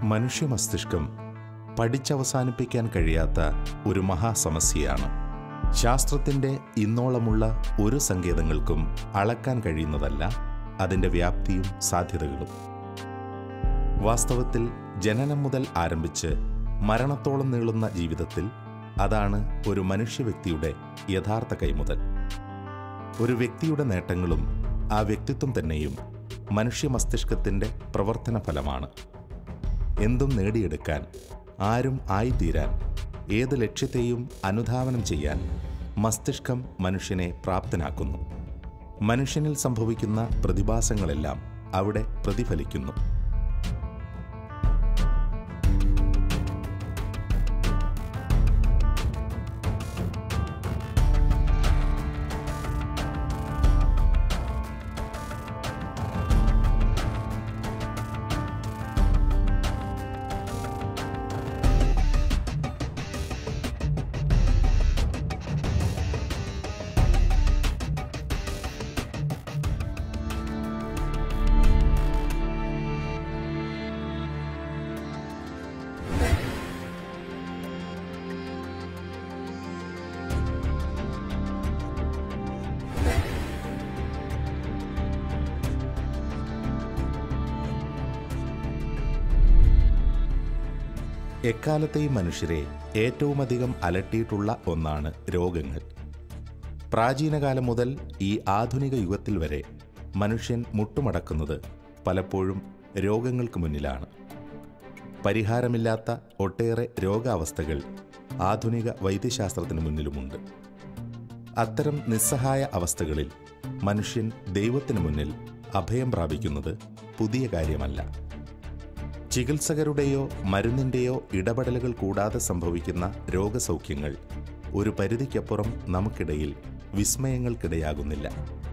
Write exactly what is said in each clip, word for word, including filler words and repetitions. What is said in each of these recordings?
മനുഷ്യ മസ്തിഷ്കം പഠിച്ചവസാനിപ്പിക്കാൻ കഴിയാത്ത ഒരു മഹാസമസ്യയാണ്. ശാസ്ത്രത്തിൻ്റെ ഇന്നോളമുള്ള ഒരു സങ്കേതങ്ങൾക്കും അളക്കാൻ കഴിയുന്നതല്ല അതിൻ്റെ വ്യാപ്തിയും സാധ്യതകളും. വാസ്തവത്തിൽ ജനനം മുതൽ ആരംഭിച്ച് മരണത്തോളം നീളുന്ന ജീവിതത്തിൽ അതാണ് ഒരു മനുഷ്യ വ്യക്തിയുടെ യഥാർത്ഥ കൈമുതൽ. ഒരു വ്യക്തിയുടെ നേട്ടങ്ങളും ആ വ്യക്തിത്വം തന്നെയും മനുഷ്യ മസ്തിഷ്കത്തിൻ്റെ പ്രവർത്തന ഫലമാണ്. എന്തും നേടിയെടുക്കാൻ, ആരും ആയിത്തീരാൻ, ഏത് ലക്ഷ്യത്തെയും അനുധാവനം ചെയ്യാൻ മസ്തിഷ്കം മനുഷ്യനെ പ്രാപ്തനാക്കുന്നു. മനുഷ്യനിൽ സംഭവിക്കുന്ന പ്രതിഭാസങ്ങളെല്ലാം അവിടെ പ്രതിഫലിക്കുന്നു. എക്കാലത്തെയും മനുഷ്യരെ ഏറ്റവുമധികം അലട്ടിയിട്ടുള്ള ഒന്നാണ് രോഗങ്ങൾ. പ്രാചീനകാലം മുതൽ ഈ ആധുനിക യുഗത്തിൽ വരെ മനുഷ്യൻ മുട്ടുമടക്കുന്നത് പലപ്പോഴും രോഗങ്ങൾക്ക് മുന്നിലാണ്. പരിഹാരമില്ലാത്ത ഒട്ടേറെ രോഗാവസ്ഥകൾ ആധുനിക വൈദ്യശാസ്ത്രത്തിന് മുന്നിലുമുണ്ട്. അത്തരം നിസ്സഹായ അവസ്ഥകളിൽ മനുഷ്യൻ ദൈവത്തിന് മുന്നിൽ അഭയം പ്രാപിക്കുന്നത് പുതിയ കാര്യമല്ല. ചികിത്സകരുടെയോ മരുന്നിൻ്റെയോ ഇടപെടലുകൾ കൂടാതെ സംഭവിക്കുന്ന രോഗസൗഖ്യങ്ങൾ ഒരു പരിധിക്കപ്പുറം നമുക്കിടയിൽ വിസ്മയങ്ങൾക്കിടയാകുന്നില്ല.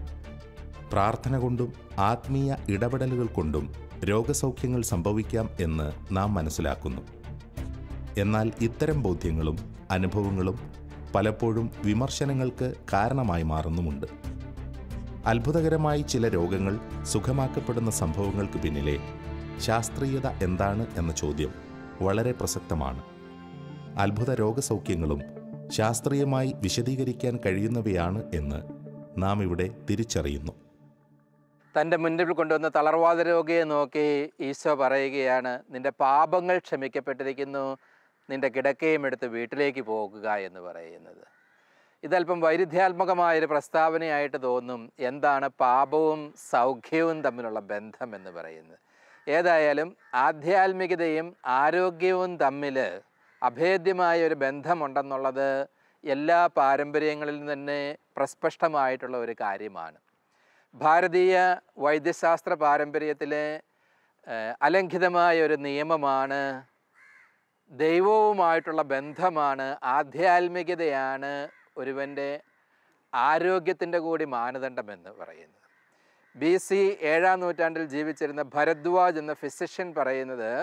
പ്രാർത്ഥന കൊണ്ടും ആത്മീയ ഇടപെടലുകൾ കൊണ്ടും രോഗസൗഖ്യങ്ങൾ സംഭവിക്കാം എന്ന് നാം മനസ്സിലാക്കുന്നു. എന്നാൽ ഇത്തരം ബോധ്യങ്ങളും അനുഭവങ്ങളും പലപ്പോഴും വിമർശനങ്ങൾക്ക് കാരണമായി മാറുന്നുമുണ്ട്. അത്ഭുതകരമായി ചില രോഗങ്ങൾ സുഖമാക്കപ്പെടുന്ന സംഭവങ്ങൾക്ക് പിന്നിലെ ശാസ്ത്രീയത എന്താണ് എന്ന ചോദ്യം വളരെ പ്രസക്തമാണ്. അത്ഭുത രോഗസൗഖ്യങ്ങളും ശാസ്ത്രീയമായി വിശദീകരിക്കാൻ കഴിയുന്നവയാണ് എന്ന് നാം ഇവിടെ തിരിച്ചറിയുന്നു. തൻ്റെ മുന്നിൽ കൊണ്ടുവന്ന തളർവാദ രോഗിയെ നോക്കി ഈശോ പറയുകയാണ്, നിന്റെ പാപങ്ങൾ ക്ഷമിക്കപ്പെട്ടിരിക്കുന്നു, നിന്റെ കിടക്കയും എടുത്ത് വീട്ടിലേക്ക് പോകുക എന്ന് പറയുന്നത്. ഇതല്പം വൈരുദ്ധ്യാത്മകമായൊരു പ്രസ്താവനയായിട്ട് തോന്നും. എന്താണ് പാപവും സൗഖ്യവും തമ്മിലുള്ള ബന്ധം എന്ന് പറയുന്നത്? ഏതായാലും ആധ്യാത്മികതയും ആരോഗ്യവും തമ്മിൽ അഭേദ്യമായ ഒരു ബന്ധമുണ്ടെന്നുള്ളത് എല്ലാ പാരമ്പര്യങ്ങളിലും തന്നെ പ്രസ്പഷ്ടമായിട്ടുള്ള ഒരു കാര്യമാണ്. ഭാരതീയ വൈദ്യശാസ്ത്ര പാരമ്പര്യത്തിലെ അലംഘിതമായ ഒരു നിയമമാണ്, ദൈവവുമായിട്ടുള്ള ബന്ധമാണ്, ആധ്യാത്മികതയാണ് ഒരുവൻ്റെ ആരോഗ്യത്തിൻ്റെ കൂടി മാനദണ്ഡമെന്ന് പറയുന്നത്. ബി സി ഏഴാം നൂറ്റാണ്ടിൽ ജീവിച്ചിരുന്ന ഭരദ്വാജ് എന്ന ഫിസിഷ്യൻ പറയുന്നത്,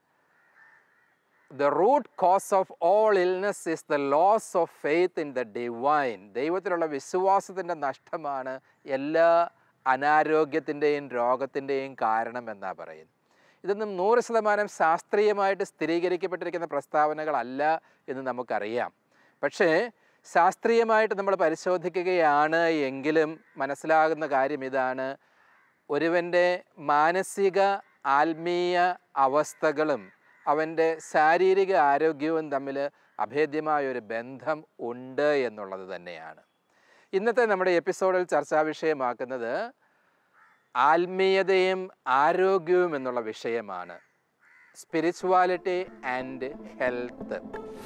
the root cause of all illness is the loss of faith in the divine. ദൈവത്തിലുള്ള വിശ്വാസത്തിൻ്റെ നഷ്ടമാണ് എല്ലാ അനാരോഗ്യത്തിൻ്റെയും രോഗത്തിൻ്റെയും കാരണം എന്നാണ് പറയുന്നത്. ഇതൊന്നും നൂറ് ശതമാനം ശാസ്ത്രീയമായിട്ട് സ്ഥിരീകരിക്കപ്പെട്ടിരിക്കുന്ന പ്രസ്താവനകളല്ല എന്ന് നമുക്കറിയാം. പക്ഷേ ശാസ്ത്രീയമായിട്ട് നമ്മൾ പരിശോധിക്കുകയാണ് എങ്കിലും മനസ്സിലാകുന്ന കാര്യം ഇതാണ്, ഒരുവൻ്റെ മാനസിക ആത്മീയ അവസ്ഥകളും അവൻ്റെ ശാരീരിക ആരോഗ്യവും തമ്മിൽ അഭേദ്യമായൊരു ബന്ധം ഉണ്ട് എന്നുള്ളത് തന്നെയാണ്. ഇന്നത്തെ നമ്മുടെ എപ്പിസോഡിൽ ചർച്ചാ വിഷയമാക്കുന്നത് ആത്മീയതയും ആരോഗ്യവും എന്നുള്ള വിഷയമാണ്. Spirituality and health.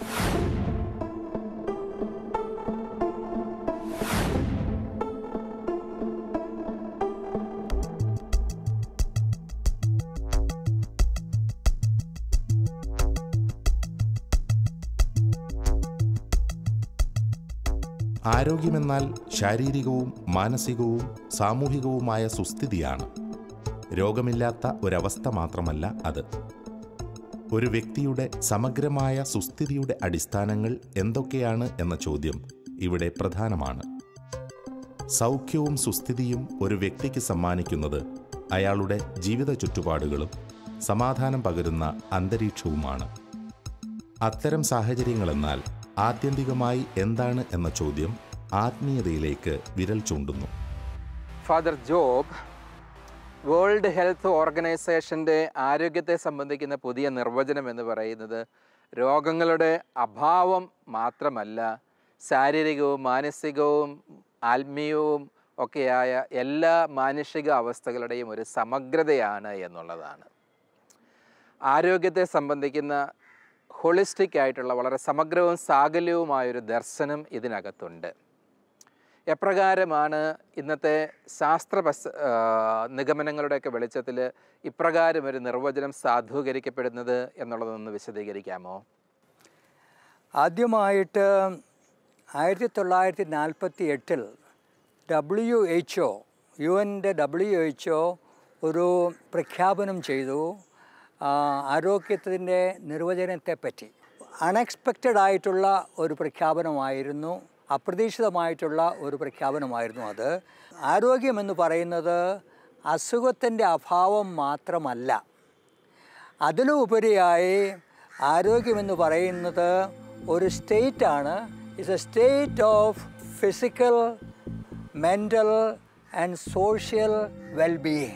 ആരോഗ്യമെന്നാൽ ശാരീരികവും മാനസികവും സാമൂഹികവുമായ സുസ്ഥിതിയാണ്. രോഗമില്ലാത്ത ഒരവസ്ഥ മാത്രമല്ല അത്. ഒരു വ്യക്തിയുടെ സമഗ്രമായ സുസ്ഥിതിയുടെ അടിസ്ഥാനങ്ങൾ എന്തൊക്കെയാണ് എന്ന ചോദ്യം ഇവിടെ പ്രധാനമാണ്. സൗഖ്യവും സുസ്ഥിതിയും ഒരു വ്യക്തിക്ക് സമ്മാനിക്കുന്നത് അയാളുടെ ജീവിത ചുറ്റുപാടുകളും സമാധാനം പകരുന്ന അന്തരീക്ഷവുമാണ്. അത്തരം സാഹചര്യങ്ങളെന്നാൽ ആത്യന്തികമായി എന്താണ് എന്ന ചോദ്യം ആത്മീയതയിലേക്ക് വിരൽ ചൂണ്ടുന്നു. ഫാദർ ജോബ്, വേൾഡ് ഹെൽത്ത് ഓർഗനൈസേഷൻ്റെ ആരോഗ്യത്തെ സംബന്ധിക്കുന്ന പുതിയ നിർവചനം എന്ന് പറയുന്നത് രോഗങ്ങളുടെ അഭാവം മാത്രമല്ല, ശാരീരികവും മാനസികവും ആത്മീയവും ഒക്കെയായ എല്ലാ മാനുഷിക അവസ്ഥകളുടെയും ഒരു സമഗ്രതയാണ് എന്നുള്ളതാണ്. ആരോഗ്യത്തെ സംബന്ധിക്കുന്ന ഹോളിസ്റ്റിക് ആയിട്ടുള്ള വളരെ സമഗ്രവും സാകല്യവുമായൊരു ദർശനം ഇതിനകത്തുണ്ട്. എപ്രകാരമാണ് ഇന്നത്തെ ശാസ്ത്ര പശ്ച നിഗമനങ്ങളുടെയൊക്കെ വെളിച്ചത്തിൽ ഇപ്രകാരം ഒരു നിർവചനം സാധൂകരിക്കപ്പെടുന്നത് എന്നുള്ളതൊന്ന് വിശദീകരിക്കാമോ? ആദ്യമായിട്ട് ആയിരത്തി തൊള്ളായിരത്തി നാൽപ്പത്തി എട്ടിൽ ഡബ്ല്യു എച്ച് ഒ യു എൻ്റെ ഡബ്ല്യു എച്ച് ഒ ഒരു പ്രഖ്യാപനം ചെയ്തു ആരോഗ്യത്തിൻ്റെ നിർവചനത്തെപ്പറ്റി. അൺഎക്സ്പെക്റ്റഡ് ആയിട്ടുള്ള ഒരു പ്രഖ്യാപനമായിരുന്നു, അപ്രതീക്ഷിതമായിട്ടുള്ള ഒരു പ്രഖ്യാപനമായിരുന്നു അത്. ആരോഗ്യമെന്ന് പറയുന്നത് അസുഖത്തിൻ്റെ അഭാവം മാത്രമല്ല, അതിലുപരിയായി ആരോഗ്യമെന്ന് പറയുന്നത് ഒരു സ്റ്റേറ്റാണ്. It's a state of physical, mental and social wellbeing.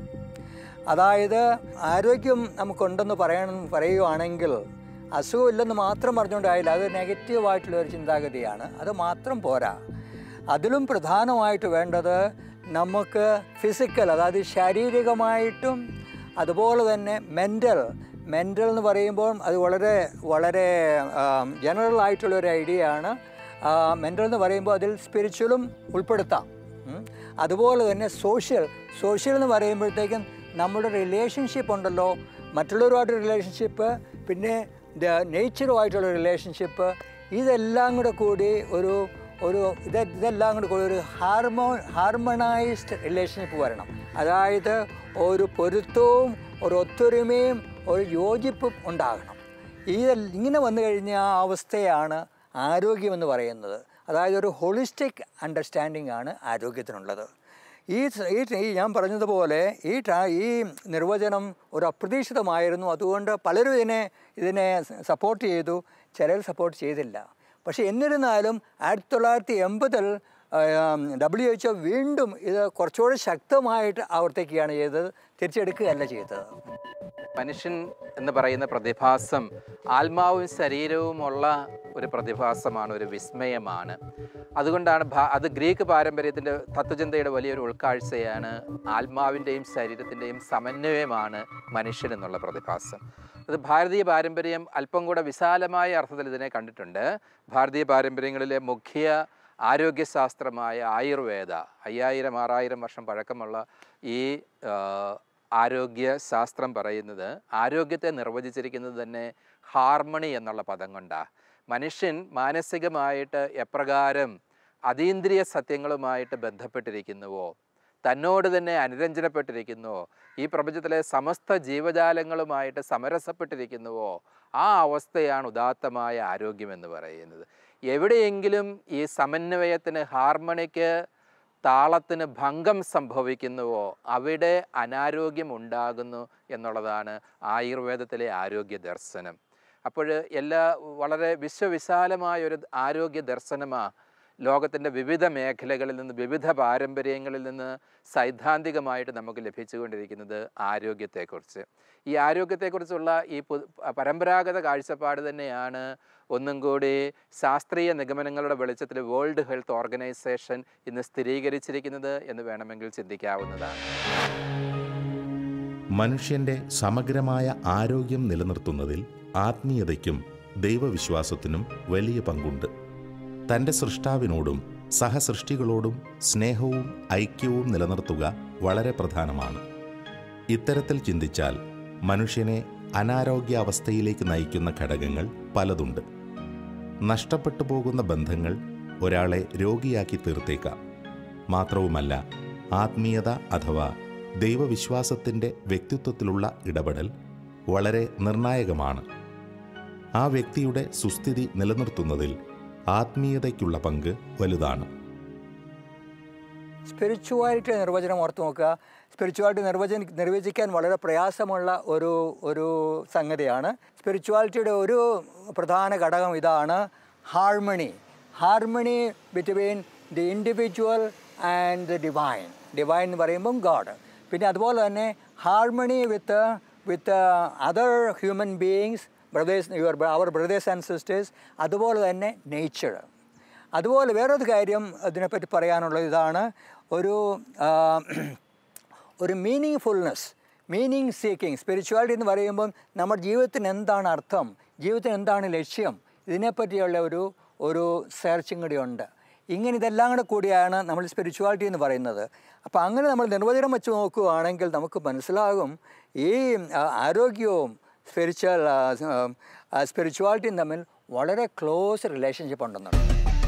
അതായത് ആരോഗ്യം നമുക്കുണ്ടെന്ന് പറയണം പറയുകയാണെങ്കിൽ അസുഖമില്ലെന്ന് മാത്രം പറഞ്ഞുകൊണ്ടായില്ല, അത് നെഗറ്റീവായിട്ടുള്ളൊരു ചിന്താഗതിയാണ്. അത് മാത്രം പോരാ, അതിലും പ്രധാനമായിട്ട് വേണ്ടത് നമുക്ക് ഫിസിക്കൽ, അതായത് ശാരീരികമായിട്ടും അതുപോലെ തന്നെ മെൻ്റൽ മെൻ്റൽ എന്ന് പറയുമ്പോൾ അത് വളരെ വളരെ ജനറൽ ആയിട്ടുള്ളൊരു ഐഡിയ ആണ്. മെൻ്റൽ എന്ന് പറയുമ്പോൾ അതിൽ സ്പിരിച്വലും ഉൾപ്പെടുത്താം. അതുപോലെ തന്നെ സോഷ്യൽ സോഷ്യൽ എന്ന് പറയുമ്പോഴത്തേക്കും നമ്മുടെ റിലേഷൻഷിപ്പ് ഉണ്ടല്ലോ, മറ്റുള്ളവരുമായിട്ട് റിലേഷൻഷിപ്പ്, പിന്നെ നേച്ചറുമായിട്ടുള്ള റിലേഷൻഷിപ്പ്, ഇതെല്ലാം കൂടെ കൂടി ഒരു ഒരു ഇത് ഇതെല്ലാം കൂടെ കൂടി ഒരു ഹാർമോ ഹാർമണൈസ്ഡ് റിലേഷൻഷിപ്പ് വരണം. അതായത് ഒരു പൊരുത്തവും ഒരു ഒത്തൊരുമയും ഒരു യോജിപ്പും ഉണ്ടാകണം. ഈ ഇങ്ങനെ വന്നു കഴിഞ്ഞ ആ അവസ്ഥയാണ് ആരോഗ്യമെന്ന് പറയുന്നത്. അതായത് ഒരു ഹോളിസ്റ്റിക് അണ്ടർസ്റ്റാൻഡിംഗ് ആണ് ആരോഗ്യത്തിനുള്ളത്. ഈ ഈ ഞാൻ പറഞ്ഞതുപോലെ ഈ ഈ നിർവചനം ഒരു അപ്രതീക്ഷിതമായിരുന്നു. അതുകൊണ്ട് പലരും ഇതിനെ ഇതിനെ സപ്പോർട്ട് ചെയ്തു, ചിലർ സപ്പോർട്ട് ചെയ്തില്ല. പക്ഷേ എന്നിരുന്നാലും ആയിരത്തി തൊള്ളായിരത്തി എൺപതിൽ ഡബ്ല്യു എച്ച് ഒ വീണ്ടും ഇത് കുറച്ചുകൂടി ശക്തമായിട്ട് ആവർത്തിക്കുകയാണ് ചെയ്തത്, തിരിച്ചെടുക്കുകയല്ല ചെയ്തത്. മനുഷ്യൻ എന്ന് പറയുന്ന പ്രതിഭാസം ആത്മാവും ശരീരവുമുള്ള ഒരു പ്രതിഭാസമാണ്, ഒരു വിസ്മയമാണ്. അതുകൊണ്ടാണ് അത് ഗ്രീക്ക് പാരമ്പര്യത്തിൻ്റെ തത്വചിന്തയുടെ വലിയൊരു ഉൾക്കാഴ്ചയാണ്. ആത്മാവിൻ്റെയും ശരീരത്തിൻ്റെയും സമന്വയമാണ് മനുഷ്യൻ എന്നുള്ള പ്രതിഭാസം. അത് ഭാരതീയ പാരമ്പര്യം അല്പം കൂടെ വിശാലമായ അർത്ഥത്തിൽ ഇതിനെ കണ്ടിട്ടുണ്ട്. ഭാരതീയ പാരമ്പര്യങ്ങളിലെ മുഖ്യ ആരോഗ്യശാസ്ത്രമായ ആയുർവേദ, അയ്യായിരം ആറായിരം വർഷം പഴക്കമുള്ള ഈ ആരോഗ്യശാസ്ത്രം പറയുന്നത് ആരോഗ്യത്തെ നിർവചിച്ചിരിക്കുന്നത് തന്നെ ഹാർമണി എന്നുള്ള പദം കൊണ്ടാണ്. മനുഷ്യൻ മാനസികമായിട്ട് എപ്രകാരം അതീന്ദ്രിയ സത്യങ്ങളുമായിട്ട് ബന്ധപ്പെട്ടിരിക്കുന്നുവോ, തന്നോട് തന്നെ അനുരഞ്ജനപ്പെട്ടിരിക്കുന്നുവോ, ഈ പ്രപഞ്ചത്തിലെ സമസ്ത ജീവജാലങ്ങളുമായിട്ട് സമരസപ്പെട്ടിരിക്കുന്നുവോ, ആ അവസ്ഥയാണ് ഉദാത്തമായ ആരോഗ്യമെന്ന് പറയുന്നത്. എവിടെയെങ്കിലും ഈ സമന്വയത്തിന്, ഹാർമണിക്ക്, താളത്തിന് ഭംഗം സംഭവിക്കുന്നുവോ അവിടെ അനാരോഗ്യം ഉണ്ടാകുന്നു എന്നുള്ളതാണ് ആയുർവേദത്തിലെ ആരോഗ്യ ദർശനം. അപ്പോൾ എല്ലാ വളരെ വിശ്വവിശാലമായൊരു ആരോഗ്യ ദർശനമാണ് ലോകത്തിൻ്റെ വിവിധ മേഖലകളിൽ നിന്ന്, വിവിധ പാരമ്പര്യങ്ങളിൽ നിന്ന് സൈദ്ധാന്തികമായിട്ട് നമുക്ക് ലഭിച്ചുകൊണ്ടിരിക്കുന്നത് ആരോഗ്യത്തെക്കുറിച്ച്. ഈ ആരോഗ്യത്തെക്കുറിച്ചുള്ള ഈ പരമ്പരാഗത കാഴ്ചപ്പാട് തന്നെയാണ് ഒന്നും കൂടി ശാസ്ത്രീയ നിഗമനങ്ങളുടെ വെളിച്ചത്തിൽ വേൾഡ് ഹെൽത്ത് ഓർഗനൈസേഷൻ ഇന്ന് സ്ഥിരീകരിച്ചിരിക്കുന്നത് എന്ന് വേണമെങ്കിൽ ചിന്തിക്കാവുന്നതാണ്. മനുഷ്യൻ്റെ സമഗ്രമായ ആരോഗ്യം നിലനിർത്തുന്നതിൽ ആത്മീയതയ്ക്കും ദൈവവിശ്വാസത്തിനും വലിയ പങ്കുണ്ട്. തൻ്റെ സൃഷ്ടാവിനോടും സഹസൃഷ്ടികളോടും സ്നേഹവും ഐക്യവും നിലനിർത്തുക വളരെ പ്രധാനമാണ്. ഇത്തരത്തിൽ ചിന്തിച്ചാൽ മനുഷ്യനെ അനാരോഗ്യാവസ്ഥയിലേക്ക് നയിക്കുന്ന ഘടകങ്ങൾ പലതുണ്ട്. നഷ്ടപ്പെട്ടു പോകുന്ന ബന്ധങ്ങൾ ഒരാളെ രോഗിയാക്കി തീർത്തേക്കാം. മാത്രവുമല്ല, ആത്മീയത അഥവാ ദൈവവിശ്വാസത്തിൻ്റെ വ്യക്തിത്വത്തിലുള്ള ഇടപെടൽ വളരെ നിർണായകമാണ്. ആ വ്യക്തിയുടെ സുസ്ഥിതി നിലനിർത്തുന്നതിൽ ആത്മീയതയ്ക്കുള്ള പങ്ക് വലുതാണ്. സ്പിരിച്വാലിറ്റി നിർവചനം ഓർത്ത് നോക്കുക. സ്പിരിച്വാലിറ്റി നിർവചന നിർവചിക്കാൻ വളരെ പ്രയാസമുള്ള ഒരു ഒരു സംഗതിയാണ്. സ്പിരിച്വാലിറ്റിയുടെ ഒരു പ്രധാന ഘടകം ഇതാണ് harmony. Harmony between the individual and the divine. Divine എന്ന് പറയുമ്പം ഗോഡ്. പിന്നെ അതുപോലെ തന്നെ harmony with with other human beings, brothers, your our brothers and sisters, അതുപോലെ തന്നെ നേച്ചർ. അതുപോലെ വേറൊരു കാര്യം ഇതിനെപ്പറ്റി പറയാനുള്ളത് ഇതാണ്, ഒരു ഒരു meaningfulness, meaning seeking. Spirituality എന്ന് പറയുമ്പം നമ്മുടെ ജീവിതത്തിന് എന്താണ് അർത്ഥം, ജീവിതത്തിന് എന്താണ് ലക്ഷ്യം, ഇതിനെപ്പറ്റിയുള്ള ഒരു ഒരു സെർച്ചിങ് കൂടി ഉണ്ട്. ഇങ്ങനെ ഇതെല്ലാം കൂടെ കൂടിയാണ് നമ്മൾ സ്പിരിച്വാലിറ്റി എന്ന് പറയുന്നത്. അപ്പോൾ അങ്ങനെ നമ്മൾ നിർവചനം വെച്ച് നോക്കുകയാണെങ്കിൽ നമുക്ക് മനസ്സിലാകും ഈ ആരോഗ്യവും സ്പിരിച്വൽ സ്പിരിച്വാലിറ്റിയും തമ്മിൽ വളരെ ക്ലോസ് റിലേഷൻഷിപ്പ് ഉണ്ടെന്നുള്ളത്.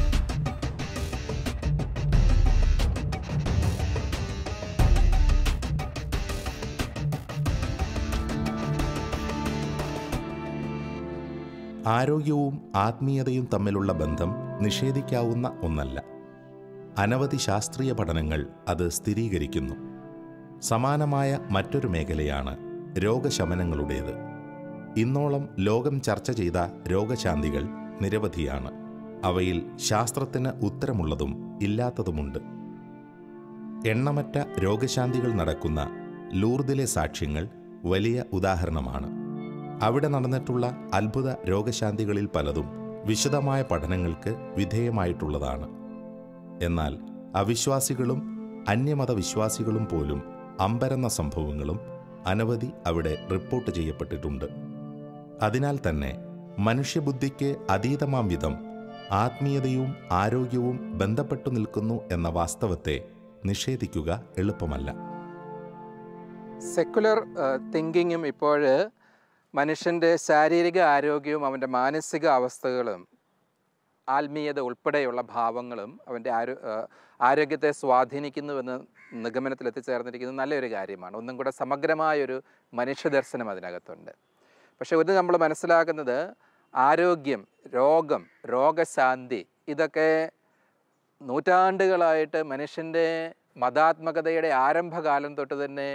ആരോഗ്യവും ആത്മീയതയും തമ്മിലുള്ള ബന്ധം നിഷേധിക്കാവുന്ന ഒന്നല്ല. അനവധി ശാസ്ത്രീയ പഠനങ്ങൾ അത് സ്ഥിരീകരിക്കുന്നു. സമാനമായ മറ്റൊരു മേഖലയാണ് രോഗശമനങ്ങളുടേത്. ഇന്നോളം ലോകം ചർച്ച ചെയ്ത രോഗശാന്തികൾ നിരവധിയാണ്. അവയിൽ ശാസ്ത്രത്തിന് ഉത്തരമുള്ളതും ഇല്ലാത്തതുമുണ്ട്. എണ്ണമറ്റ രോഗശാന്തികൾ നടക്കുന്ന ലൂർദിലെ സാക്ഷ്യങ്ങൾ വലിയ ഉദാഹരണമാണ്. അവിടെ നടന്നിട്ടുള്ള അത്ഭുത രോഗശാന്തികളിൽ പലതും വിശദമായ പഠനങ്ങൾക്ക് വിധേയമായിട്ടുള്ളതാണ്. എന്നാൽ അവിശ്വാസികളും അന്യമത വിശ്വാസികളും പോലും അമ്പരന്ന സംഭവങ്ങളും അനവധി അവിടെ റിപ്പോർട്ട് ചെയ്യപ്പെട്ടിട്ടുണ്ട്. അതിനാൽ തന്നെ മനുഷ്യബുദ്ധിക്ക് അതീതമാം വിധം ആത്മീയതയും ആരോഗ്യവും ബന്ധപ്പെട്ടു നിൽക്കുന്നു എന്ന വാസ്തവത്തെ നിഷേധിക്കുക എളുപ്പമല്ല. സെക്കുലർ തിങ്കിങ്ങും ഇപ്പോൾ മനുഷ്യൻ്റെ ശാരീരിക ആരോഗ്യവും അവൻ്റെ മാനസിക അവസ്ഥകളും ആത്മീയത ഉൾപ്പെടെയുള്ള ഭാവങ്ങളും അവൻ്റെ ആരോ ആരോഗ്യത്തെ സ്വാധീനിക്കുന്നുവെന്ന് നിഗമനത്തിൽ എത്തിച്ചേർന്നിരിക്കുന്നത് നല്ലൊരു കാര്യമാണ്. ഒന്നും കൂടെ സമഗ്രമായൊരു മനുഷ്യദർശനം അതിനകത്തുണ്ട്. പക്ഷേ ഇത് നമ്മൾ മനസ്സിലാക്കുന്നത് ആരോഗ്യം, രോഗം, രോഗശാന്തി ഇതൊക്കെ നൂറ്റാണ്ടുകളായിട്ട് മനുഷ്യൻ്റെ മതാത്മകതയുടെ ആരംഭകാലം തൊട്ട് തന്നെ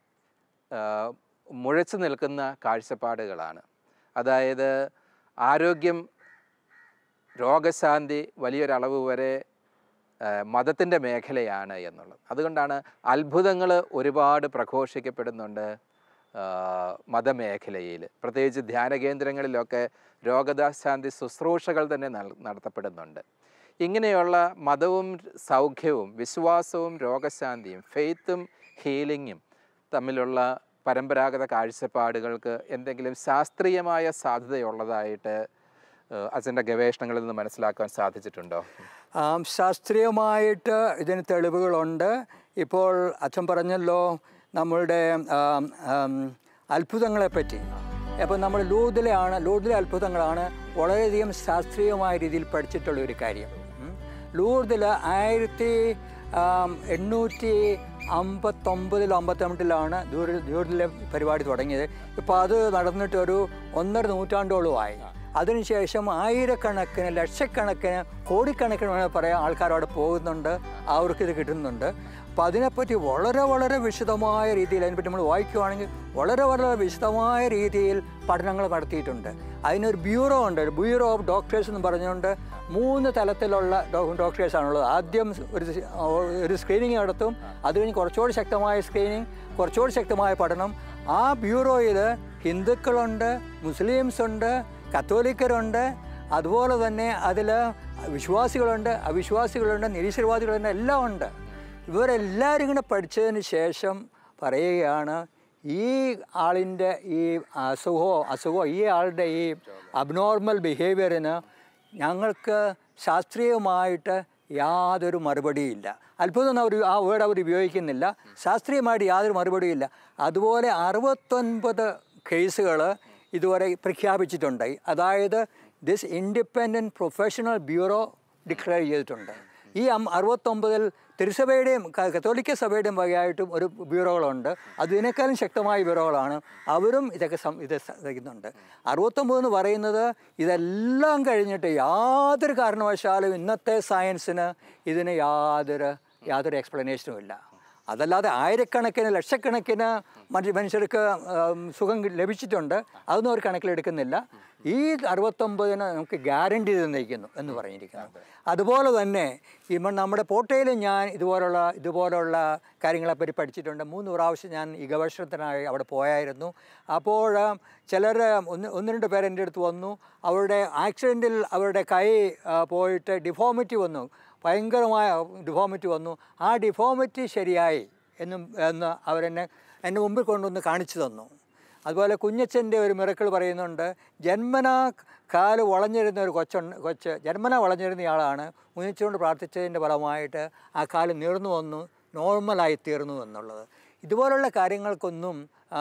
മുഴച്ചു നിൽക്കുന്ന കാഴ്ചപ്പാടുകളാണ്. അതായത് ആരോഗ്യം, രോഗശാന്തി വലിയൊരളവ് വരെ മതത്തിൻ്റെ മേഖലയാണ് എന്നുള്ളത്. അതുകൊണ്ടാണ് അത്ഭുതങ്ങൾ ഒരുപാട് പ്രഘോഷിക്കപ്പെടുന്നുണ്ട് മതമേഖലയിൽ. പ്രത്യേകിച്ച് ധ്യാന കേന്ദ്രങ്ങളിലൊക്കെ രോഗശാന്തി ശുശ്രൂഷകൾ തന്നെ നടത്തപ്പെടുന്നുണ്ട്. ഇങ്ങനെയുള്ള മതവും സൗഖ്യവും വിശ്വാസവും രോഗശാന്തിയും ഫെയ്ത്തും ഹീലിങ്ങും തമ്മിലുള്ള പരമ്പരാഗത കാഴ്ചപ്പാടുകൾക്ക് എന്തെങ്കിലും ശാസ്ത്രീയമായ സാധ്യതയുള്ളതായിട്ട് അച്ഛൻ്റെ ഗവേഷണങ്ങളിൽ നിന്ന് മനസ്സിലാക്കാൻ സാധിച്ചിട്ടുണ്ടോ? ശാസ്ത്രീയമായിട്ട് ഇതിന് തെളിവുകളുണ്ട്. ഇപ്പോൾ അച്ഛൻ പറഞ്ഞല്ലോ നമ്മളുടെ അത്ഭുതങ്ങളെപ്പറ്റി. അപ്പോൾ നമ്മൾ ലൂർദിലെയാണ് ലൂർദിലെ അത്ഭുതങ്ങളാണ് വളരെയധികം ശാസ്ത്രീയമായ രീതിയിൽ പഠിച്ചിട്ടുള്ള ഒരു കാര്യം. ലൂർദിൽ ആയിരത്തി എണ്ണൂറ്റി അമ്പത്തൊമ്പതിലോ അമ്പത്തെട്ടിലാണ് ലൂർദിലെ പരിപാടി തുടങ്ങിയത്. ഇപ്പോൾ അത് നടന്നിട്ടൊരു ഒന്നര നൂറ്റാണ്ടോളമായി. അതിനുശേഷം ആയിരക്കണക്കിന് ലക്ഷക്കണക്കിന് കോടിക്കണക്കിന് വേണമെങ്കിൽ പറയാം ആൾക്കാർ അവിടെ പോകുന്നുണ്ട്, അവർക്കിത് കിട്ടുന്നുണ്ട്. അപ്പോൾ അതിനെപ്പറ്റി വളരെ വളരെ വിശദമായ രീതിയിൽ അതിനെപ്പറ്റി നമ്മൾ വായിക്കുകയാണെങ്കിൽ വളരെ വളരെ വിശദമായ രീതിയിൽ പഠനങ്ങൾ നടത്തിയിട്ടുണ്ട്. അതിനൊരു ബ്യൂറോ ഉണ്ട്, ഒരു ബ്യൂറോ ഓഫ് ഡോക്ടേഴ്സ് എന്ന് പറഞ്ഞുകൊണ്ട് മൂന്ന് തലത്തിലുള്ള ഡോക്ടേഴ്സാണുള്ളത്. ആദ്യം ഒരു ഒരു സ്ക്രീനിങ് നടത്തും, അത് കഴിഞ്ഞ് കുറച്ചുകൂടി ശക്തമായ സ്ക്രീനിങ്, കുറച്ചുകൂടി ശക്തമായ പഠനം. ആ ബ്യൂറോയിൽ ഹിന്ദുക്കളുണ്ട്, മുസ്ലിംസ് ഉണ്ട്, കത്തോലിക്കരുണ്ട്, അതുപോലെ തന്നെ അതിൽ വിശ്വാസികളുണ്ട്, അവിശ്വാസികളുണ്ട്, നിരീശ്വരവാദികളുണ്ട്, എല്ലാം ഉണ്ട്. ഇവരെല്ലാവരും കൂടെ പഠിച്ചതിന് ശേഷം പറയുകയാണ് ഈ ആളിൻ്റെ ഈ അസുഖമോ അസുഖമോ ഈ ആളുടെ ഈ അബ്നോർമൽ ബിഹേവിയറിന് ഞങ്ങൾക്ക് ശാസ്ത്രീയമായിട്ട് യാതൊരു മറുപടിയില്ല. അത്ഭുതം അവർ ആ വേർഡ് അവർ ഉപയോഗിക്കുന്നില്ല. ശാസ്ത്രീയമായിട്ട് യാതൊരു മറുപടിയില്ല. അതുപോലെ അറുപത്തൊൻപത് കേസുകൾ ഇതുവരെ പ്രഖ്യാപിച്ചിട്ടുണ്ട്. അതായത് this independent professional bureau declare ചെയ്തിട്ടുണ്ട്. ഈ അറുപത്തൊമ്പതിൽ തിരുസഭയുടെയും കത്തോലിക്ക സഭയുടെയും വകയായിട്ടും ഒരു ബ്യൂറോകളുണ്ട്. അതിനേക്കാളും ശക്തമായ ബ്യൂറോകളാണ്. അവരും ഇതൊക്കെ ഇത് ചെയ്യുന്നുണ്ട്. അറുപത്തൊമ്പത് എന്ന് പറയുന്നത് ഇതെല്ലാം കഴിഞ്ഞിട്ട് യാതൊരു കാരണവശാലും ഇന്നത്തെ സയൻസിന് ഇതിന് യാതൊരു യാതൊരു എക്സ്പ്ലനേഷനും ഇല്ല. അതല്ലാതെ ആയിരക്കണക്കിന് ലക്ഷക്കണക്കിന് മറ്റു മനുഷ്യർക്ക് സുഖം ലഭിച്ചിട്ടുണ്ട്, അതൊന്നും ഒരു കണക്കിലെടുക്കുന്നില്ല. ഈ അറുപത്തൊമ്പതിന് നമുക്ക് ഗ്യാരണ്ടി തന്നിരിക്കുന്നു എന്ന് പറഞ്ഞിരിക്കുന്നു. അതുപോലെ തന്നെ ഇപ്പം നമ്മുടെ പോട്ടയിലും ഞാൻ ഇതുപോലുള്ള ഇതുപോലുള്ള കാര്യങ്ങളെപ്പറ്റി പഠിച്ചിട്ടുണ്ട്. മൂന്ന് പ്രാവശ്യം ഞാൻ ഈ ഗവേഷണത്തിനായി അവിടെ പോയായിരുന്നു. അപ്പോൾ ചിലർ ഒന്ന് ഒന്ന് രണ്ട് പേർ എൻ്റെ അടുത്ത് വന്നു. അവരുടെ ആക്സിഡൻറ്റിൽ അവരുടെ കൈ പോയിട്ട് ഡിഫോമിറ്റി വന്നു, ഭയങ്കരമായ ഡിഫോമിറ്റി വന്നു. ആ ഡിഫോമിറ്റി ശരിയായി എന്നും എന്ന് അവരെന്നെ എൻ്റെ മുമ്പിൽ കൊണ്ടുവന്ന് കാണിച്ചു തന്നു. അതുപോലെ കുഞ്ഞച്ചൻ്റെ ഒരു മിറക്കിൾ പറയുന്നുണ്ട്. ജന്മനാ കാല് വളഞ്ഞിരുന്ന ഒരു കൊച്ച കൊച്ച് ജന്മനാ വളഞ്ഞിരുന്നയാളാണ്. കുഞ്ഞച്ചുകൊണ്ട് പ്രാർത്ഥിച്ചതിൻ്റെ ഫലമായിട്ട് ആ കാല് നീർന്നു വന്നു, നോർമലായി തീർന്നു എന്നുള്ളത്. ഇതുപോലുള്ള കാര്യങ്ങൾക്കൊന്നും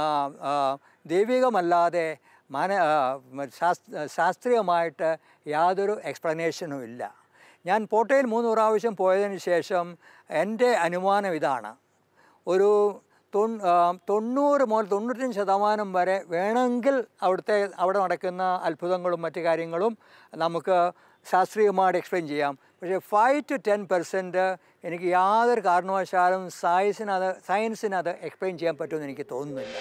ദൈവികമല്ലാതെ മാന ശാസ്ത്രീയമായിട്ട് യാതൊരു എക്സ്പ്ലനേഷനും ഇല്ല. ഞാൻ പോട്ടയിൽ മൂന്ന് പ്രാവശ്യം പോയതിന് ശേഷം എൻ്റെ അനുമാനം ഇതാണ്. ഒരു തൊണ്ണൂറ് മുതൽ തൊണ്ണൂറ്റഞ്ച് ശതമാനം വരെ വേണമെങ്കിൽ അവിടുത്തെ അവിടെ നടക്കുന്ന അത്ഭുതങ്ങളും മറ്റു കാര്യങ്ങളും നമുക്ക് ശാസ്ത്രീയമായിട്ട് എക്സ്പ്ലെയിൻ ചെയ്യാം. പക്ഷേ ഫൈവ് ടു ടെൻ പെർസെൻറ്റ് എനിക്ക് യാതൊരു കാരണവശാലും സയൻസിനത് സയൻസിനത് എക്സ്പ്ലെയിൻ ചെയ്യാൻ പറ്റുമെന്ന് എനിക്ക് തോന്നുന്നില്ല.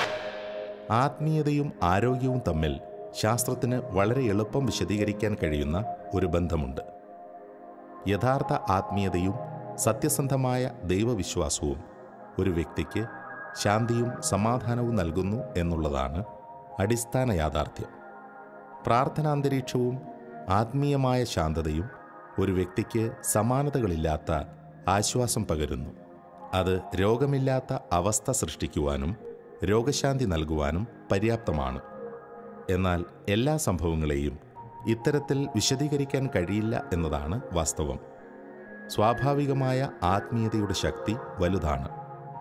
ആത്മീയതയും ആരോഗ്യവും തമ്മിൽ ശാസ്ത്രത്തിന് വളരെ എളുപ്പം വിശദീകരിക്കാൻ കഴിയുന്ന ഒരു ബന്ധമുണ്ട്. യഥാർത്ഥ ആത്മീയതയും സത്യസന്ധമായ ദൈവവിശ്വാസവും ഒരു വ്യക്തിക്ക് ശാന്തിയും സമാധാനവും നൽകുന്നു എന്നുള്ളതാണ് അടിസ്ഥാന യാഥാർത്ഥ്യം. പ്രാർത്ഥനാന്തരീക്ഷവും ആത്മീയമായ ശാന്തതയും ഒരു വ്യക്തിക്ക് സമാനതകളില്ലാത്ത ആശ്വാസം പകരുന്നു. അത് രോഗമില്ലാത്ത അവസ്ഥ സൃഷ്ടിക്കുവാനും രോഗശാന്തി നൽകുവാനും പര്യാപ്തമാണ്. എന്നാൽ എല്ലാ സംഭവങ്ങളെയും ഇത്തരത്തിൽ വിശദീകരിക്കാൻ കഴിയില്ല എന്നതാണ് വാസ്തവം. സ്വാഭാവികമായ ആത്മീയതയുടെ ശക്തി വലുതാണ്.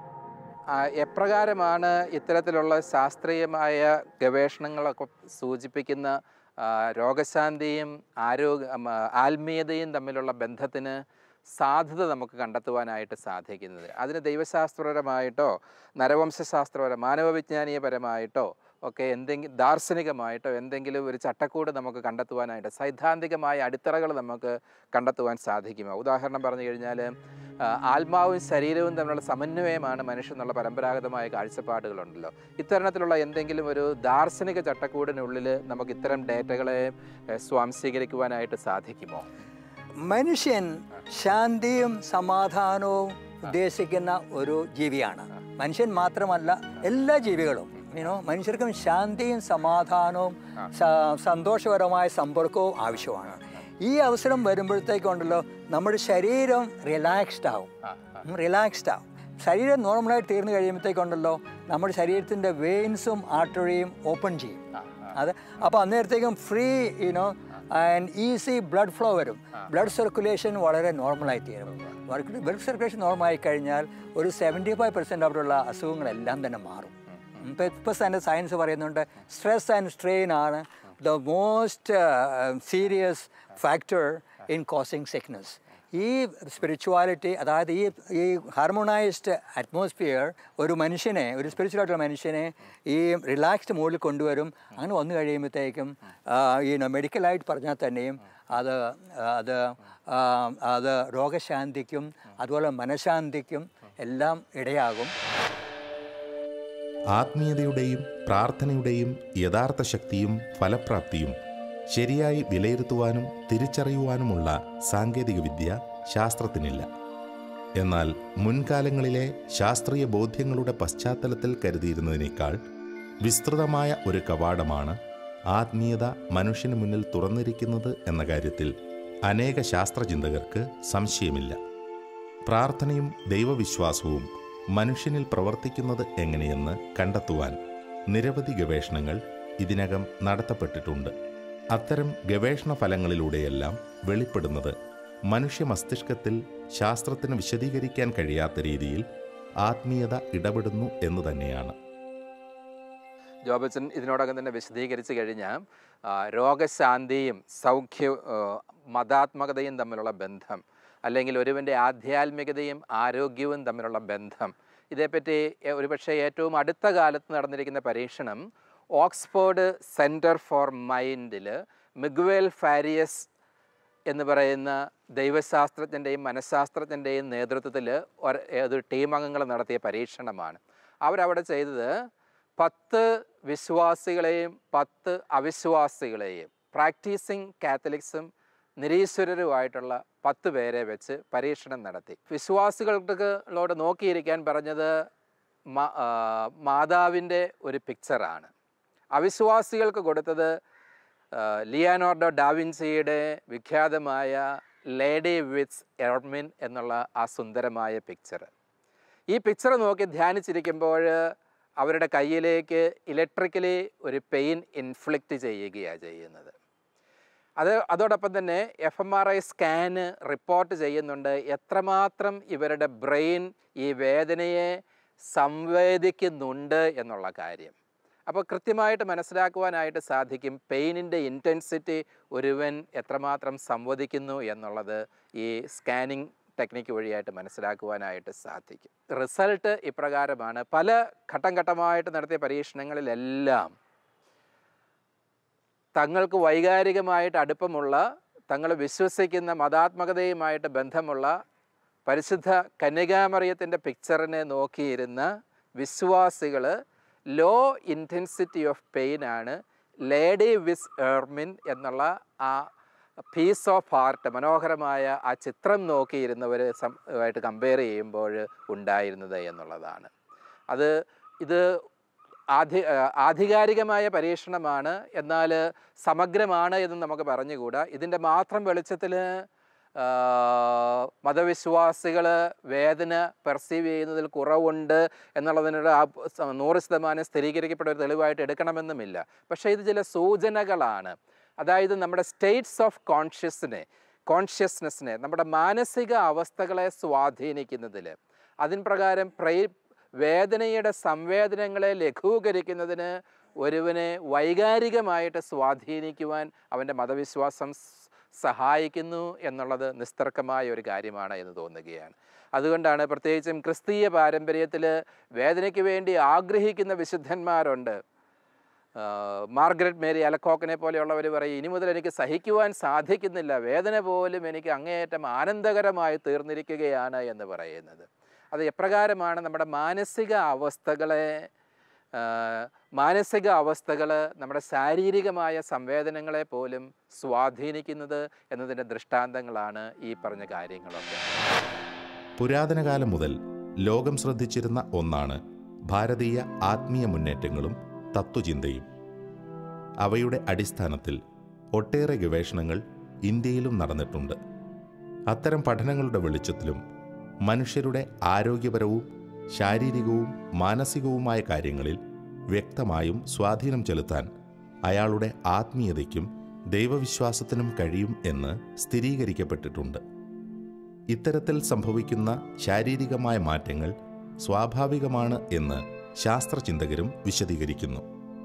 എപ്രകാരമാണ് ഇത്തരത്തിലുള്ള ശാസ്ത്രീയമായ ഗവേഷണങ്ങളൊക്കെ സൂചിപ്പിക്കുന്ന രോഗശാന്തിയും ആരോഗ്യ ആത്മീയതയും തമ്മിലുള്ള ബന്ധത്തിന് സാധ്യത നമുക്ക് കണ്ടെത്തുവാനായിട്ട് സാധിക്കുന്നത്? അതിന് ദൈവശാസ്ത്രപരമായിട്ടോ നരവംശശാസ്ത്രപരം മാനവവിജ്ഞാനീയപരമായിട്ടോ ഒക്കെ എന്തെങ്കിലും ദാർശനികമായിട്ടോ എന്തെങ്കിലും ഒരു ചട്ടക്കൂട് നമുക്ക് കണ്ടെത്തുവാനായിട്ട്, സൈദ്ധാന്തികമായ അടിത്തറകൾ നമുക്ക് കണ്ടെത്തുവാൻ സാധിക്കുമോ? ഉദാഹരണം പറഞ്ഞു കഴിഞ്ഞാൽ ആത്മാവും ശരീരവും തമ്മിലുള്ള സമന്വയമാണ് മനുഷ്യൻ എന്നുള്ള പരമ്പരാഗതമായ കാഴ്ചപ്പാടുകളുണ്ടല്ലോ. ഇത്തരണത്തിലുള്ള എന്തെങ്കിലും ഒരു ദാർശനിക ചട്ടക്കൂടിനുള്ളിൽ നമുക്ക് ഇത്തരം ഡേറ്റകളെ സ്വാംശീകരിക്കുവാനായിട്ട് സാധിക്കുമോ? മനുഷ്യൻ ശാന്തിയും സമാധാനവും ഉദ്ദേശിക്കുന്ന ഒരു ജീവിയാണ്. മനുഷ്യൻ മാത്രമല്ല, എല്ലാ ജീവികളും യുനോ മനുഷ്യർക്കും ശാന്തിയും സമാധാനവും സന്തോഷപരമായ സമ്പർക്കവും ആവശ്യമാണ്. ഈ അവസരം വരുമ്പോഴത്തേക്കുണ്ടല്ലോ നമ്മുടെ ശരീരം റിലാക്സ്ഡ് ആവും റിലാക്സ്ഡ് ആവും ശരീരം നോർമലായിട്ട് തീർന്നു കഴിയുമ്പോഴത്തേക്കുണ്ടല്ലോ നമ്മുടെ ശരീരത്തിൻ്റെ വെയിൻസും ആർട്ടറിയും ഓപ്പൺ ചെയ്യും. അത് അപ്പോൾ അന്നേരത്തേക്കും free you know and easy blood flow വരും. ബ്ലഡ് സർക്കുലേഷൻ വളരെ നോർമലായി തീരും. ബ്ലഡ് സർക്കുലേഷൻ നോർമലായി കഴിഞ്ഞാൽ ഒരു സെവൻറ്റി ഫൈവ് പെർസെൻറ്റ് അവിടെയുള്ള അസുഖങ്ങളെല്ലാം തന്നെ മാറും. ഇപ്പോൾ ഇപ്പോൾ തന്നെ സയൻസ് പറയുന്നുണ്ട് സ്ട്രെസ് ആൻഡ് സ്ട്രെയിൻ ആണ് the most serious factor in causing sickness. ഈ സ്പിരിച്വാലിറ്റി, അതായത് ഈ ഈ ഹാർമോണൈസ്ഡ് അറ്റ്മോസ്ഫിയർ ഒരു മനുഷ്യനെ, ഒരു സ്പിരിച്വലായിട്ടുള്ള മനുഷ്യനെ ഈ റിലാക്സ്ഡ് മൂഡിൽ കൊണ്ടുവരും. അങ്ങനെ വന്നു കഴിയുമ്പോഴത്തേക്കും ഈ മെഡിക്കലായിട്ട് പറഞ്ഞാൽ തന്നെയും അത് അത് അത് രോഗശാന്തിക്കും അതുപോലെ മനഃശാന്തിക്കും എല്ലാം ഇടയാകും. ആത്മീയതയുടെയും പ്രാർത്ഥനയുടെയും യഥാർത്ഥ ശക്തിയും ഫലപ്രാപ്തിയും ശരിയായി വിലയിരുത്തുവാനും തിരിച്ചറിയുവാനുമുള്ള സാങ്കേതികവിദ്യ ശാസ്ത്രത്തിനില്ല. എന്നാൽ മുൻകാലങ്ങളിലെ ശാസ്ത്രീയ ബോധ്യങ്ങളുടെ പശ്ചാത്തലത്തിൽ കരുതിയിരുന്നതിനേക്കാൾ വിസ്തൃതമായ ഒരു കവാടമാണ് ആത്മീയത മനുഷ്യന് മുന്നിൽ തുറന്നിരിക്കുന്നത് എന്ന കാര്യത്തിൽ അനേക ശാസ്ത്രചിന്തകർക്ക് സംശയമില്ല. പ്രാർത്ഥനയും ദൈവവിശ്വാസവും മനുഷ്യനിൽ പ്രവർത്തിക്കുന്നത് എങ്ങനെയെന്ന് കണ്ടെത്തുവാൻ നിരവധി ഗവേഷണങ്ങൾ ഇതിനകം നടത്തപ്പെട്ടിട്ടുണ്ട്. അത്തരം ഗവേഷണ ഫലങ്ങളിലൂടെയെല്ലാം വെളിപ്പെടുന്നത് മനുഷ്യ മസ്തിഷ്കത്തിൽ ശാസ്ത്രത്തിന് വിശദീകരിക്കാൻ കഴിയാത്ത രീതിയിൽ ആത്മീയത ഇടപെടുന്നു എന്ന് തന്നെയാണ്. ജോബച്ചൻ ഇതിനോടകം തന്നെ വിശദീകരിച്ചു കഴിഞ്ഞാൽ രോഗശാന്തിയും സൗഖ്യ മതാത്മകതയും തമ്മിലുള്ള ബന്ധം, അല്ലെങ്കിൽ ഒരുവൻ്റെ ആധ്യാത്മികതയും ആരോഗ്യവും തമ്മിലുള്ള ബന്ധം, ഇതേപ്പറ്റി ഒരുപക്ഷെ ഏറ്റവും അടുത്ത കാലത്ത് നടന്നിരിക്കുന്ന പരീക്ഷണം ഓക്സ്ഫോർഡ് സെൻറ്റർ ഫോർ മൈൻഡിൽ മിഗ്വേൽ ഫാരിയസ് എന്ന് പറയുന്ന ദൈവശാസ്ത്രജ്ഞൻ്റെയും മനഃശാസ്ത്രജ്ഞൻ്റെയും നേതൃത്വത്തിൽ ഒരു ടീം അംഗങ്ങൾ നടത്തിയ പരീക്ഷണമാണ്. അവരവിടെ ചെയ്തത് പത്ത് വിശ്വാസികളെയും പത്ത് അവിശ്വാസികളെയും, പ്രാക്ടീസിങ് കാത്തലിക്സും നിരീശ്വരരുമായിട്ടുള്ള പത്ത് പേരെ വെച്ച് പരീക്ഷണം നടത്തി. വിശ്വാസികളോട് നോക്കിയിരിക്കാൻ പറഞ്ഞത് മാതാവിൻ്റെ ഒരു പിക്ചറാണ്. അവിശ്വാസികൾക്ക് കൊടുത്തത് ലിയാനോർഡോ ഡാവിൻസിയുടെ വിഖ്യാതമായ ലേഡി വിത്ത് എർമിൻ എന്നുള്ള ആ സുന്ദരമായ പിക്ചർ. ഈ പിക്ചർ നോക്കി ധ്യാനിച്ചിരിക്കുമ്പോൾ അവരുടെ കയ്യിലേക്ക് ഇലക്ട്രിക്കലി ഒരു പെയിൻ ഇൻഫ്ലിക്റ്റ് ചെയ്യുകയാണ് ചെയ്യുന്നത്. അത് അതോടൊപ്പം തന്നെ F M R I scan report ചെയ്യുന്നുണ്ട് എത്രമാത്രം ഇവരുടെ ബ്രെയിൻ ഈ വേദനയെ സംവേദിക്കുന്നുണ്ട് എന്നുള്ള കാര്യം. അപ്പോൾ കൃത്യമായിട്ട് മനസ്സിലാക്കുവാനായിട്ട് സാധിക്കും പെയിനിൻ്റെ ഇൻറ്റൻസിറ്റി ഒരുവൻ എത്രമാത്രം സംവദിക്കുന്നു എന്നുള്ളത് ഈ സ്കാനിങ് ടെക്നിക്ക് വഴിയായിട്ട് മനസ്സിലാക്കുവാനായിട്ട് സാധിക്കും. റിസൾട്ട് ഇപ്രകാരമാണ്. പല ഘട്ടം ഘട്ടമായിട്ട് നടത്തിയ പരീക്ഷണങ്ങളിലെല്ലാം തങ്ങൾക്ക് വൈകാരികമായിട്ട് അടുപ്പമുള്ള, തങ്ങൾ വിശ്വസിക്കുന്ന മതാത്മകതയുമായിട്ട് ബന്ധമുള്ള പരിശുദ്ധ കന്യകാമറിയത്തിൻ്റെ പിക്ചറിനെ നോക്കിയിരുന്ന വിശ്വാസികൾ ലോ ഇൻറ്റൻസിറ്റി ഓഫ് പെയിനാണ് ലേഡി വിത്ത് എർമിൻ എന്നുള്ള ആ പീസ് ഓഫ് ആർട്ട്, മനോഹരമായ ആ ചിത്രം നോക്കിയിരുന്നവർ ആയിട്ട് കമ്പയർ ചെയ്യുമ്പോൾ ഉണ്ടായിരുന്നത് എന്നുള്ളതാണ്. അത് ഇത് ആധി ആധികാരികമായ പരീക്ഷണമാണ്, എന്നാൽ സമഗ്രമാണ് എന്ന് നമുക്ക് പറഞ്ഞുകൂടാ. ഇതിൻ്റെ മാത്രം വെളിച്ചത്തിൽ മതവിശ്വാസികൾ വേദന പെർസീവ് ചെയ്യുന്നതിൽ കുറവുണ്ട് എന്നുള്ളതിനോട് ആ നൂറ് ശതമാനം സ്ഥിരീകരിക്കപ്പെട്ട ഒരു തെളിവായിട്ട് എടുക്കണമെന്നുമില്ല. പക്ഷേ ഇത് ചില സൂചനകളാണ്. അതായത് നമ്മുടെ സ്റ്റേറ്റ്സ് ഓഫ് കോൺഷ്യസിനെ കോൺഷ്യസ്നെസ്സിനെ നമ്മുടെ മാനസിക അവസ്ഥകളെ സ്വാധീനിക്കുന്നതിൽ, അതിൻ പ്രകാരം പ്രേ വേദനയുടെ സംവേദനങ്ങളെ ലഘൂകരിക്കുന്നതിന് ഒരുവനെ വൈകാരികമായിട്ട് സ്വാധീനിക്കുവാൻ അവൻ്റെ മതവിശ്വാസം സഹായിക്കുന്നു എന്നുള്ളത് നിസ്തർക്കമായ ഒരു കാര്യമാണ് എന്ന് തോന്നുകയാണ്. അതുകൊണ്ടാണ് പ്രത്യേകിച്ചും ക്രിസ്തീയ പാരമ്പര്യത്തിൽ വേദനയ്ക്ക് വേണ്ടി ആഗ്രഹിക്കുന്ന വിശുദ്ധന്മാരുണ്ട്. മാർഗരറ്റ് മേരി അലക്കോക്കിനെ പോലെയുള്ളവർ പറയും, ഇനി മുതൽ എനിക്ക് സഹിക്കുവാൻ സാധിക്കുന്നില്ല, വേദന പോലും എനിക്ക് അങ്ങേയറ്റം ആനന്ദകരമായി തീർന്നിരിക്കുകയാണ് എന്ന് പറയുന്നത്. അത് എപ്രകാരമാണ് നമ്മുടെ മാനസിക അവസ്ഥകളെ മാനസിക അവസ്ഥകൾ നമ്മുടെ ശാരീരികമായ സംവേദനങ്ങളെ പോലും സ്വാധീനിക്കുന്നത് എന്നതിൻ്റെ ദൃഷ്ടാന്തങ്ങളാണ് ഈ പറഞ്ഞ കാര്യങ്ങളൊക്കെ. പുരാതന കാലം മുതൽ ലോകം ശ്രദ്ധിച്ചിരുന്ന ഒന്നാണ് ഭാരതീയ ആത്മീയ മുന്നേറ്റങ്ങളും തത്വചിന്തയും. അവയുടെ അടിസ്ഥാനത്തിൽ ഒട്ടേറെ ഗവേഷണങ്ങൾ ഇന്ത്യയിലും നടന്നിട്ടുണ്ട്. അത്തരം പഠനങ്ങളുടെ വെളിച്ചത്തിലും മനുഷ്യരുടെ ആരോഗ്യപരവും ശാരീരികവും മാനസികവുമായ കാര്യങ്ങളിൽ വ്യക്തമായും സ്വാധീനം ചെലുത്താൻ അയാളുടെ ആത്മീയതയ്ക്കും ദൈവവിശ്വാസത്തിനും കഴിയും എന്ന് സ്ഥിരീകരിക്കപ്പെട്ടിട്ടുണ്ട്. ഇത്തരത്തിൽ സംഭവിക്കുന്ന ശാരീരികമായ മാറ്റങ്ങൾ സ്വാഭാവികമാണ് എന്ന് ശാസ്ത്രചിന്തകരും വിശദീകരിക്കുന്നു.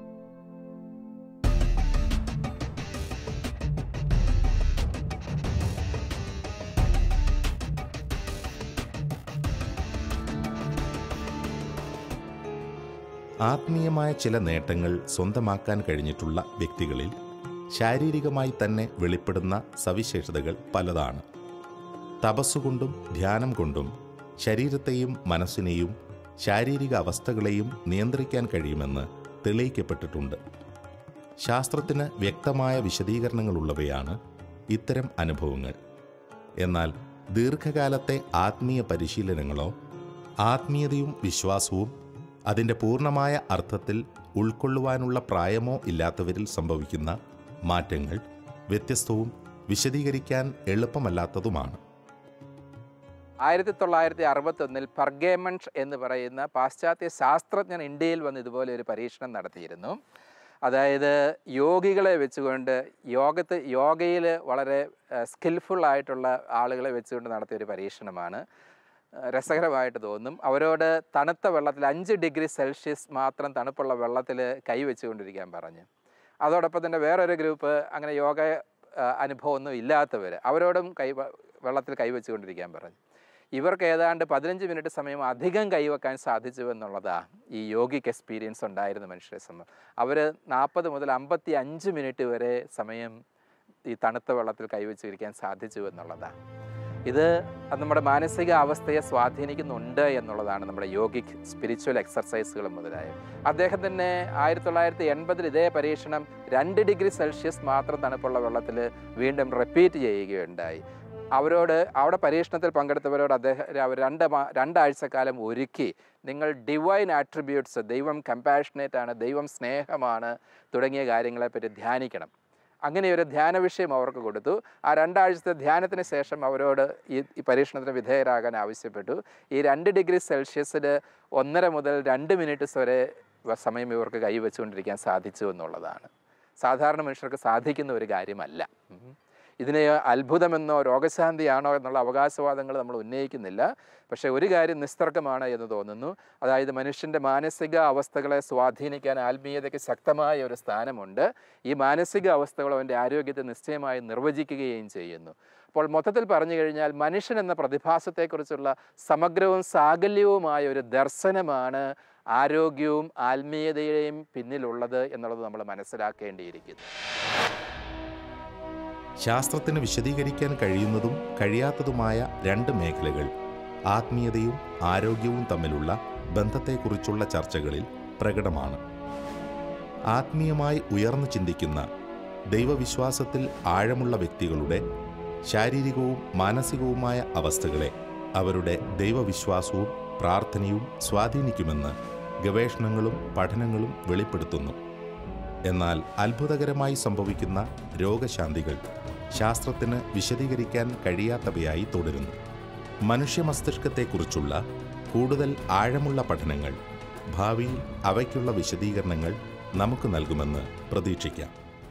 ആത്മീയമായ ചില നേട്ടങ്ങൾ സ്വന്തമാക്കാൻ കഴിഞ്ഞിട്ടുള്ള വ്യക്തികളിൽ ശാരീരികമായി തന്നെ വെളിപ്പെടുന്ന സവിശേഷതകൾ പലതാണ്. തപസ്സുകൊണ്ടും ധ്യാനം കൊണ്ടും ശരീരത്തെയും മനസ്സിനെയും ശാരീരിക അവസ്ഥകളെയും നിയന്ത്രിക്കാൻ കഴിയുമെന്ന് തെളിയിക്കപ്പെട്ടിട്ടുണ്ട്. ശാസ്ത്രത്തിന് വ്യക്തമായ വിശദീകരണങ്ങളുള്ളവയാണ് ഇത്തരം അനുഭവങ്ങൾ. എന്നാൽ ദീർഘകാലത്തെ ആത്മീയ പരിശീലനങ്ങളോ ആത്മീയതയും വിശ്വാസവും അതിൻ്റെ പൂർണ്ണമായ അർത്ഥത്തിൽ ഉൾക്കൊള്ളുവാനുള്ള പ്രായമോ ഇല്ലാത്തവരിൽ സംഭവിക്കുന്ന മാറ്റങ്ങൾ വ്യത്യസ്തവും വിശദീകരിക്കാൻ എളുപ്പമല്ലാത്തതുമാണ്. ആയിരത്തി തൊള്ളായിരത്തി അറുപത്തൊന്നിൽ പർഗേമൺഷ് എന്ന് പറയുന്ന പാശ്ചാത്യ ശാസ്ത്രജ്ഞൻ ഇന്ത്യയിൽ വന്ന് ഇതുപോലെ ഒരു പരീക്ഷണം നടത്തിയിരുന്നു. അതായത് യോഗികളെ വെച്ചുകൊണ്ട് യോഗത്ത് യോഗയിൽ വളരെ സ്കിൽഫുള്ളായിട്ടുള്ള ആളുകളെ വെച്ചുകൊണ്ട് നടത്തിയൊരു പരീക്ഷണമാണ്. രസകരമായിട്ട് തോന്നും. അവരോട് തണുത്ത വെള്ളത്തിൽ അഞ്ച് ഡിഗ്രി സെൽഷ്യസ് മാത്രം തണുപ്പുള്ള വെള്ളത്തിൽ കൈവച്ചുകൊണ്ടിരിക്കാൻ പറഞ്ഞു. അതോടൊപ്പം തന്നെ വേറൊരു ഗ്രൂപ്പ് അങ്ങനെ യോഗ അനുഭവമൊന്നും ഇല്ലാത്തവർ, അവരോടും കൈ വെള്ളത്തിൽ കൈവച്ചുകൊണ്ടിരിക്കാൻ പറഞ്ഞു. ഇവർക്ക് ഏതാണ്ട് പതിനഞ്ച് മിനിറ്റ് സമയം അധികം കൈവെക്കാൻ സാധിച്ചു എന്നുള്ളതാണ് ഈ യോഗിക് എക്സ്പീരിയൻസ് ഉണ്ടായിരുന്ന മനുഷ്യരെ സംബന്ധിച്ച്. അവർ നാൽപ്പത് മുതൽ അമ്പത്തി അഞ്ച് മിനിറ്റ് വരെ സമയം ഈ തണുത്ത വെള്ളത്തിൽ കൈവച്ചിരിക്കാൻ സാധിച്ചു എന്നുള്ളതാണ്. ഇത് നമ്മുടെ മാനസിക അവസ്ഥയെ സ്വാധീനിക്കുന്നുണ്ട് എന്നുള്ളതാണ് നമ്മുടെ യോഗിക് സ്പിരിച്വൽ എക്സർസൈസുകൾ മുതലായ. അദ്ദേഹം തന്നെ ആയിരത്തി തൊള്ളായിരത്തി എൺപതിൽ ഇതേ പരീക്ഷണം രണ്ട് ഡിഗ്രി സെൽഷ്യസ് മാത്രം തണുപ്പുള്ള വെള്ളത്തിൽ വീണ്ടും റിപ്പീറ്റ് ചെയ്യുകയുണ്ടായി. അവരോട് അവിടെ പരീക്ഷണത്തിൽ പങ്കെടുത്തവരോട് അദ്ദേഹം അവർ രണ്ട് മാ രണ്ടാഴ്ചക്കാലം ഒരുക്കി നിങ്ങൾ ഡിവൈൻ ആട്രിബ്യൂട്ട്സ്, ദൈവം കമ്പാഷനേറ്റ് ആണ്, ദൈവം സ്നേഹമാണ് തുടങ്ങിയ കാര്യങ്ങളെപ്പറ്റി ധ്യാനിക്കണം. അങ്ങനെ ഒരു ധ്യാന വിഷയം അവർക്ക് കൊടുത്തു. ആ രണ്ടാഴ്ചത്തെ ധ്യാനത്തിന് ശേഷം അവരോട് ഈ ഈ പരീക്ഷണത്തിന് വിധേയരാകാൻ ആവശ്യപ്പെട്ടു. ഈ രണ്ട് ഡിഗ്രി സെൽഷ്യസിൽ ഒന്നര മുതൽ രണ്ട് മിനിറ്റ് വരെ സമയം ഇവർക്ക് കൈവച്ചുകൊണ്ടിരിക്കാൻ സാധിച്ചു എന്നുള്ളതാണ്. സാധാരണ മനുഷ്യർക്ക് സാധിക്കുന്ന ഒരു കാര്യമല്ല. ഇതിനെ അത്ഭുതമെന്നോ രോഗശാന്തിയാണോ എന്നുള്ള അവകാശവാദങ്ങൾ നമ്മൾ ഉന്നയിക്കുന്നില്ല. പക്ഷേ ഒരു കാര്യം നിസ്തർക്കമാണ് എന്ന് തോന്നുന്നു. അതായത് മനുഷ്യൻ്റെ മാനസിക അവസ്ഥകളെ സ്വാധീനിക്കാൻ ആത്മീയതയ്ക്ക് ശക്തമായ ഒരു സ്ഥാനമുണ്ട്. ഈ മാനസിക അവസ്ഥകൾ അവൻ്റെ ആരോഗ്യത്തെ നിശ്ചയമായി നിർവചിക്കുകയും ചെയ്യുന്നു. അപ്പോൾ മൊത്തത്തിൽ പറഞ്ഞു കഴിഞ്ഞാൽ മനുഷ്യൻ എന്ന പ്രതിഭാസത്തെക്കുറിച്ചുള്ള സമഗ്രവും സാകല്യവുമായ ഒരു ദർശനമാണ് ആരോഗ്യവും ആത്മീയതയുടെയും പിന്നിലുള്ളത് എന്നുള്ളത് നമ്മൾ മനസ്സിലാക്കേണ്ടിയിരിക്കുന്നു. ശാസ്ത്രത്തിന് വിശദീകരിക്കാൻ കഴിയുന്നതും കഴിയാത്തതുമായ രണ്ട് മേഖലകൾ ആത്മീയതയും ആരോഗ്യവും തമ്മിലുള്ള ബന്ധത്തെക്കുറിച്ചുള്ള ചർച്ചകളിൽ പ്രകടമാണ്. ആത്മീയമായി ഉയർന്നു ചിന്തിക്കുന്ന ദൈവവിശ്വാസത്തിൽ ആഴമുള്ള വ്യക്തികളുടെ ശാരീരികവും മാനസികവുമായ അവസ്ഥകളെ അവരുടെ ദൈവവിശ്വാസവും പ്രാർത്ഥനയും സ്വാധീനിക്കുമെന്ന് ഗവേഷണങ്ങളും പഠനങ്ങളും വെളിപ്പെടുത്തുന്നു. എന്നാൽ അത്ഭുതകരമായി സംഭവിക്കുന്ന രോഗശാന്തികൾ ശാസ്ത്രത്തിന് വിശദീകരിക്കാൻ കഴിയാത്തവയായി തുടരുന്നു. മനുഷ്യ മസ്തിഷ്കത്തെക്കുറിച്ചുള്ള കൂടുതൽ ആഴമുള്ള പഠനങ്ങൾ ഭാവിയിൽ അവയ്ക്കുള്ള വിശദീകരണങ്ങൾ നമുക്ക് നൽകുമെന്ന് പ്രതീക്ഷിക്കാം.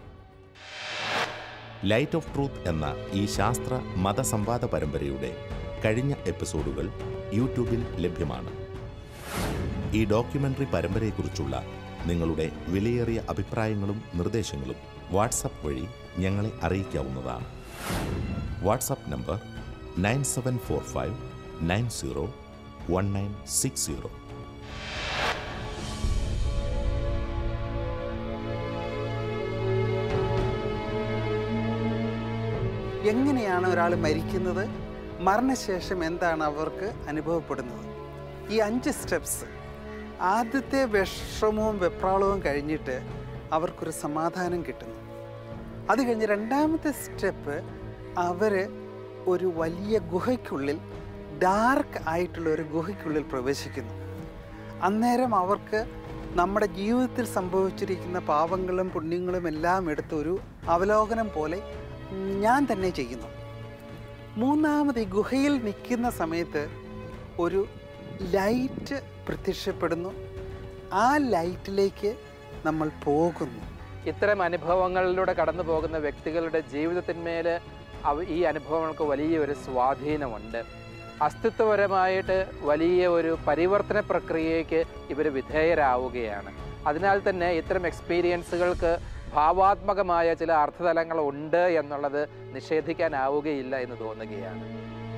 ലൈറ്റ് ഓഫ് ട്രൂത്ത് എന്ന ഈ ശാസ്ത്ര മതസംവാദ പരമ്പരയുടെ കഴിഞ്ഞ എപ്പിസോഡുകൾ യൂട്യൂബിൽ ലഭ്യമാണ്. ഈ ഡോക്യുമെൻ്ററി പരമ്പരയെക്കുറിച്ചുള്ള നിങ്ങളുടെ വിലയേറിയ അഭിപ്രായങ്ങളും നിർദ്ദേശങ്ങളും വാട്സപ്പ് വഴി ഞങ്ങളെ അറിയിക്കാവുന്നതാണ്. WhatsApp number nine seven four five nine zero one nine six zero. എങ്ങനെയാണ് ഒരാൾ മരിക്കുന്നത്, മരണശേഷം എന്താണ് അവർക്ക് അനുഭവപ്പെടുന്നത്? ഈ അഞ്ച് സ്റ്റെപ്സ്, ആദ്യത്തെ വിഷമവും വെപ്രാളവും കഴിഞ്ഞിട്ട് അവർക്കൊരു സമാധാനം കിട്ടുന്നു. അത് കഴിഞ്ഞ് രണ്ടാമത്തെ സ്റ്റെപ്പ്, അവർ ഒരു വലിയ ഗുഹയ്ക്കുള്ളിൽ, ഡാർക്ക് ആയിട്ടുള്ള ഒരു ഗുഹയ്ക്കുള്ളിൽ പ്രവേശിക്കുന്നു. അന്നേരം അവർക്ക് നമ്മുടെ ജീവിതത്തിൽ സംഭവിച്ചിരിക്കുന്ന പാപങ്ങളും പുണ്യങ്ങളും എല്ലാം എടുത്തൊരു അവലോകനം പോലെ ഞാൻ തന്നെ ചെയ്യുന്നു. മൂന്നാമത് ഈ ഗുഹയിൽ നിൽക്കുന്ന സമയത്ത് ഒരു ലൈറ്റ് പ്രത്യക്ഷപ്പെടുന്നു. ആ ലൈറ്റിലേക്ക് നമ്മൾ പോകുന്നു. ഇത്തരം അനുഭവങ്ങളിലൂടെ കടന്നു പോകുന്ന വ്യക്തികളുടെ ജീവിതത്തിന്മേൽ അവ ഈ അനുഭവങ്ങൾക്ക് വലിയൊരു സ്വാധീനമുണ്ട്. അസ്തിത്വപരമായിട്ട് വലിയ ഒരു പരിവർത്തന പ്രക്രിയയ്ക്ക് ഇവർ വിധേയരാവുകയാണ്. അതിനാൽ തന്നെ ഇത്തരം എക്സ്പീരിയൻസുകൾക്ക് ഭാവാത്മകമായ ചില അർത്ഥതലങ്ങളുണ്ട് എന്നുള്ളത് നിഷേധിക്കാനാവുകയില്ല എന്ന് തോന്നുകയാണ്.